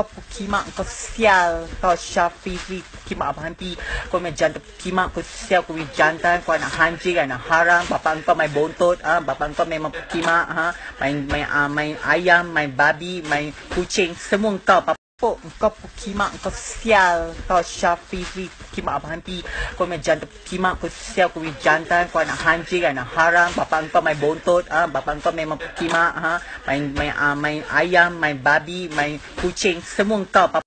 kau pukimak, kau sial. Kau Syafifi, pukimak abang hanti. Kau main jantan pukimak, kau sial, kau main jantan. Kau anak hanjing, anak haram. Bapak engkau main bontot. Bapak engkau memang pukimak. Main ayam, main babi, main kucing. Semua engkau. Kau pukimak, kau sial. Kau Syafifi, pukimak abang hanti. Kau main jantan pukimak, kau sial, kau main jantan. Kau anak hanjing, anak haram. Bapak engkau main bontot. Bapak engkau memang pukimak. Main ayam, main babi, main kucing. Semua engkau.